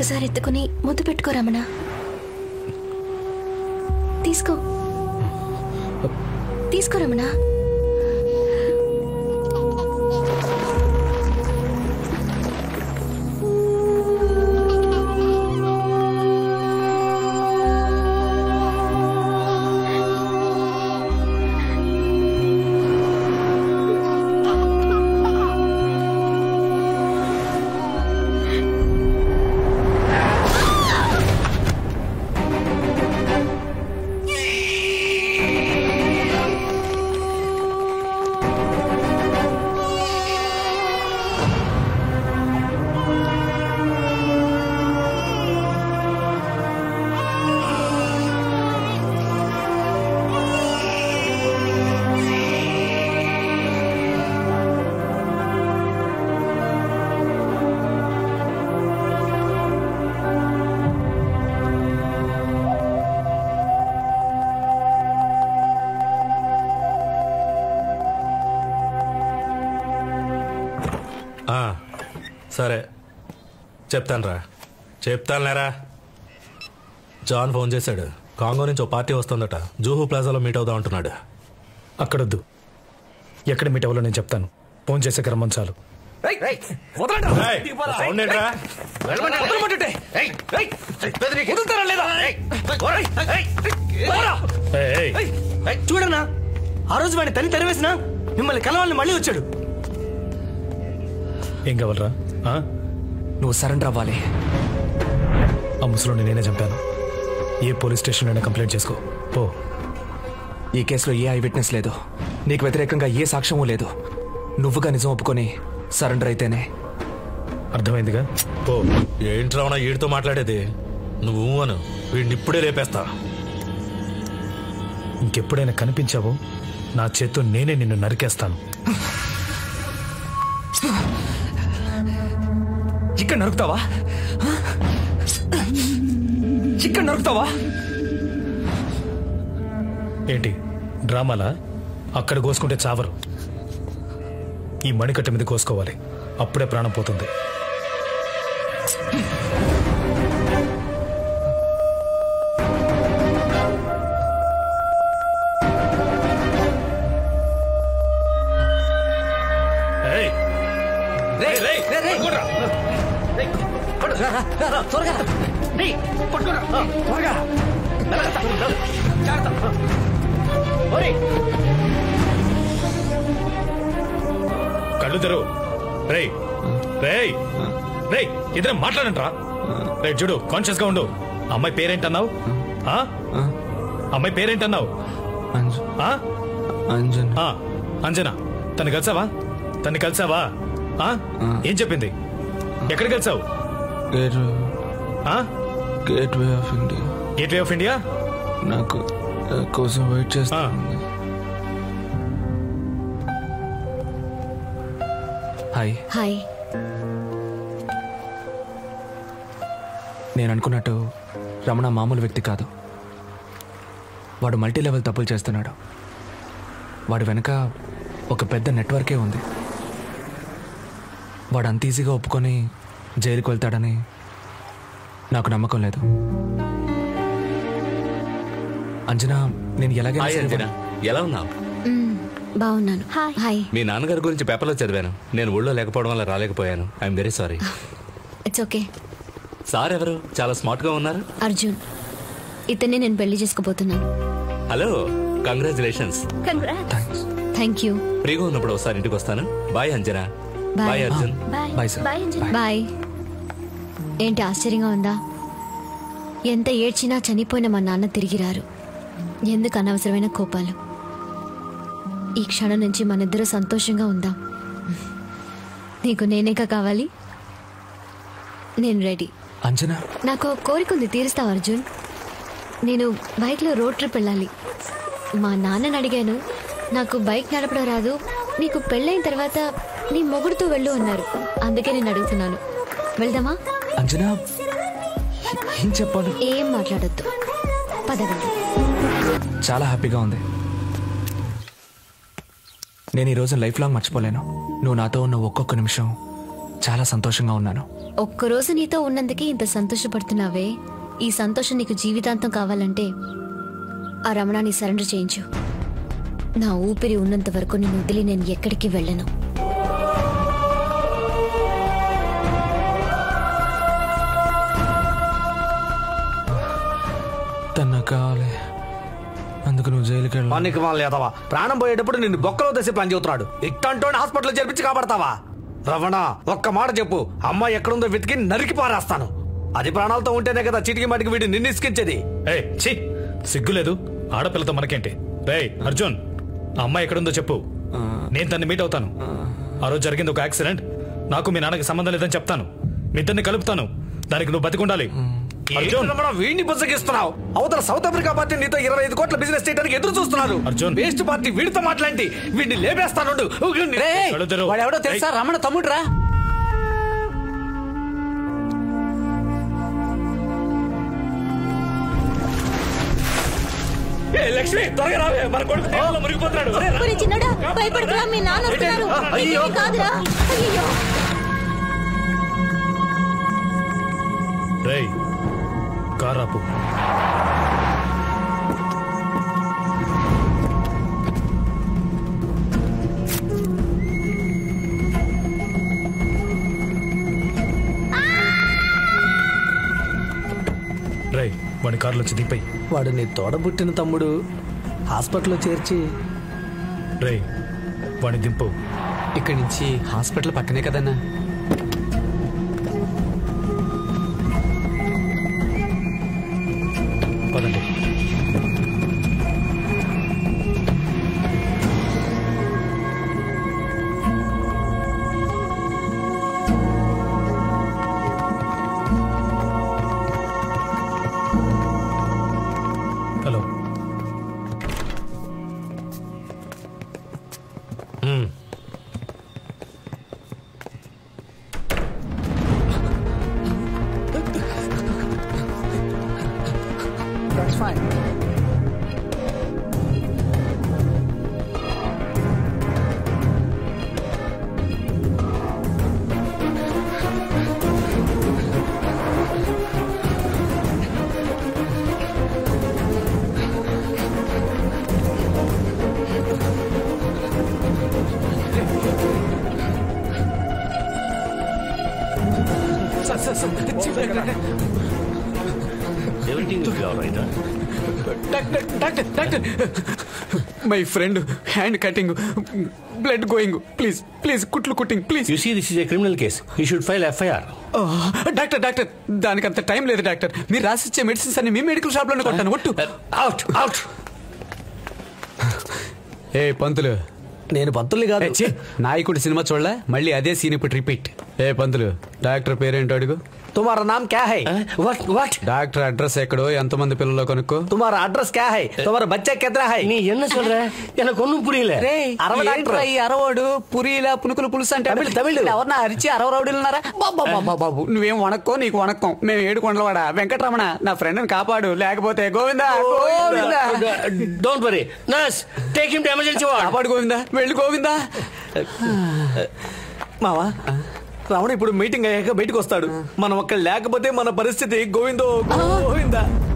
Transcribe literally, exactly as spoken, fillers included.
ఒక్కసారి ఎత్తుకుని ముద్దు పెట్టుకో రమణ. తీసుకో తీసుకో రమణ. సరే చెప్తాను రా చెప్తాను లేరా. జాన్ ఫోన్ చేశాడు. కాంగో నుంచి ఓ పార్టీ వస్తుందట. జూహు ప్లాజాలో మీట్ అవుదాం అంటున్నాడు. అక్కడొద్దు, ఎక్కడ మీట్ అవ్వాలో నేను చెప్తాను. ఫోన్ చేసే క్రమం చాలు. చూడన్నా, ఆ రోజు వాడిని తల్లి తరివేసినా మిమ్మల్ని కలవాలని మళ్ళీ వచ్చాడు. ఏం కావాలరా? నువ్వు సరెండర్ అవ్వాలి. ఆ ముసలోని నేనే చంపాను. ఏ పోలీస్ స్టేషన్ అయినా కంప్లైంట్ చేసుకో పో. ఈ కేసులో ఏ ఐ విట్నెస్ లేదు, నీకు వ్యతిరేకంగా ఏ సాక్ష్యమూ లేదు. నువ్వుగా నిజం ఒప్పుకొని సరెండర్ అయితేనే. అర్థమైందిగా? పో. ఏంటి రావణ వీడితో మాట్లాడేది? నువ్వు అను, వీడిని ఇప్పుడే లేపేస్తా. ఇంకెప్పుడైనా కనిపించావో నా చేత్తో నేనే నిన్ను నరికేస్తాను. ఇక్కడ నరుకుతావా? ఇక్కడ నరుకుతావా? ఏంటి డ్రామాలా? అక్కడ కోసుకుంటే చావరు. ఈ మణికట్ట మీద కోసుకోవాలి, అప్పుడే ప్రాణం పోతుంది. కళ్ళు తెరు. రేయ్ రేయ్ రేయ్ ఇద్దరం మాట్లాడంట్రా. రే చూడు, కాన్షియస్ గా ఉండు. అమ్మాయి పేరేంటన్నావు? అమ్మాయి పేరేంటన్నావు? అంజనా. తను కలిసావా? తను కలిసావా? ఏం చెప్పింది? ఎక్కడ కలిసావు? Gateway of India. Gateway of India నాకు కోసం వెయిట్ చేస్తా. హాయ్. హాయ్. నేను అనుకున్నట్టు రమణ మామూలు వ్యక్తి కాదు. వాడు మల్టీ లెవెల్ తప్పులు చేస్తున్నాడు. వాడి వెనక ఒక పెద్ద నెట్వర్కే ఉంది. వాడు అంత ఈజీగా ఒప్పుకొని జైలుకి వెళ్తాడని నాకు నమ్మకం లేదు. అంజనా, నేను ఎలాగే ఎలా ఉన్నావు? బాగున్నాను. హాయ్. మీ నాన్నగారి గురించి పేపర్లో చదివాను. నేను ఊళ్ళో లేకపోవడం వల్ల రాలేకపోయాను. I'm very sorry. It's okay. Sir ఎవరు? చాలా స్మార్ట్ గా ఉన్నారు. అర్జున్. ఇతన్ని నేను పెళ్లి చేసుకోబోతున్నాను. Hello, congratulations. Thank you. ఫ్రీగా ఉన్నప్పుడు ఒకసారి ఇంటికి వస్తాను. Bye Anjana. Bye Arjun. Bye sir. Bye. ఏంటి ఆశ్చర్యంగా ఉందా? ఎంత ఏడ్చినా చనిపోయిన మా నాన్న తిరిగి రారు. ఎందుకు అనవసరమైన కోపాలు? ఈ క్షణం నుంచి మనిద్దరూ సంతోషంగా ఉందాం. నీకు నేనేగా కావాలి. నేను రెడీ. అంజనా, నాకు కోరిక ఉంది, తీరుస్తావు అర్జున్? నేను బైక్లో రోడ్ ట్రిప్ వెళ్ళాలి. మా నాన్నని అడిగాను, నాకు బైక్ నడపడం రాదు, నీకు పెళ్ళైన తర్వాత నీ మొగుడుతో వెళ్ళు అన్నారు. అందుకే నేను అడుగుతున్నాను. వెళ్దామా? అంజనా, ఏం చెప్పాలి? ఏం మాట్లాడొద్దు, పదవండి. చాలా హ్యాపీగా ఉంది. నేను ఈరోజు లైఫ్ లాంగ్ మర్చిపోలేను. నువ్వు నాతో ఉన్న ఒక్కొక్క నిమిషం చాలా సంతోషంగా ఉన్నాను. ఒక్కరోజు నీతో ఉన్నందుకే ఇంత సంతోషపడుతున్నావే. ఈ సంతోషం నీకు జీవితాంతం కావాలంటే ఆ రమణాన్ని సరెండర్ చేయించు. నా ఊపిరి ఉన్నంత వరకు నేను వదిలి నేను ఎక్కడికి వెళ్ళను. తన కావాలి, అందుకు నువ్వు జైలుకి వెళ్ళాలి. పనికి వాళ్ళు లేదవా, ప్రాణం పోయేటప్పుడు నిన్ను బొక్కలో దశ ప్లాన్ చెబుతున్నాడు. ఇట్టంటోని హాస్పిటల్ చేర్పించి కాపాడతావా? రమణ, ఒక్క మాట చెప్పు, అమ్మాయి ఎక్కడుందో వెతికి నరికి పారేస్తాను. అది ప్రాణాలతో ఉంటేనే కదా చిటికి మటికి వీడిని నిన్ను ఇసుకించేది. ఏ ఛీ, సిగ్గులేదు? ఆడపిల్లతో మనకేంటి? రే అర్జున్, ఆ అమ్మాయి ఎక్కడుందో చెప్పు, నేను తన్ని మీట్ అవుతాను. ఆ రోజు జరిగింది ఒక యాక్సిడెంట్, నాకు మీ నాన్నకి సంబంధం లేదని చెప్తాను. మీ ఇద్దరిని కలుపుతాను, దానికి నువ్వు బతికుండాలి. వీడిని బుజ్జగిస్తున్నావు. అవతల సౌత్ ఆఫ్రికా పార్టీ నీతో ఇరవై ఐదు కోట్ల బిజినెస్ చేయడానికి ఎదురు చూస్తున్నారు. అర్జున్, వేస్ట్ పార్టీ వీడితో మాట్లాడి వీడిని లేపేస్తాను. వాడెవడో తెలుసా? రమణ తమ్ముడురా. లక్ష్మి, త్వరగా రావే, మన కొడుకు మురిగిపోతున్నాడు. భయపడకురా, మీ నాన్న వస్తున్నారు. ఇదేమీ కాదురా. అయ్యో, రేయ్ కారాపు. రేయ్ వాడి కారులో వచ్చి దింపై. వాడు నీ తోడబుట్టిన తమ్ముడు, హాస్పిటల్లో చేర్చి. రేయ్ వాడిని దింపు. ఇక్కడి నుంచి హాస్పిటల్ పక్కనే కదన్నా. పదండి. Hello. That's fine. Sir, sir, sir. Everything will be all right, huh? Doctor doctor doctor my friend hand cutting, blood going. Please please కుట్లు cutting please. You see, this is a criminal case. You should file F I R. Doctor doctor దానికి అంత time లేదు doctor. మీరు రాసిచ్చే medicines అన్ని మీ medical shop లోనే కొట్టాను. ఒట్టు. Out, out. ఏ పంతులు, నేను పంతుల్ని కాదు. ఛీ, నాయకుడు సినిమా చూడలే, మళ్ళీ అదే సీన్ ఇప్పుడు రిపీట్. ఏ పంతులు, డాక్టర్ పేరేంటో అడుగు. తుమారా నామ్ క్యా హై? What, what? డాక్టర్ అడ్రస్ ఎక్కడో, ఎంతమంది పిల్లలు కనుక్కో. తుమారా అడ్రస్ క్యా హై? తుమారా బచ్చా కితనా హై? நீ என்ன சொல்ற? எனக்கு ஒண்ணும் புரியல. అరవడు పురీలా పునుకులు పులుసు అంటే తమిళ్, తమిళ్. ఎవరన్నా అరిచి అరవ రౌడీలు ఉన్నారా? బాబు నువ్వేం వణక్కో, నీకు వణక్కం. మేము ఏడు కొండలవాడ వెంకటరమణ, నా ఫ్రెండ్ ని కాపాడు, లేకపోతే Govinda Govinda. Don't worry. Nurse, take him to emergency ward. కాపాడు గోవిందా, వెళ్ళి గోవిందా. మావా, రమణ ఇప్పుడు మీటింగ్ అయ్యాక బయటకు వస్తాడు. మనం అక్కడ లేకపోతే మన పరిస్థితి గోవిందో గోవిందా.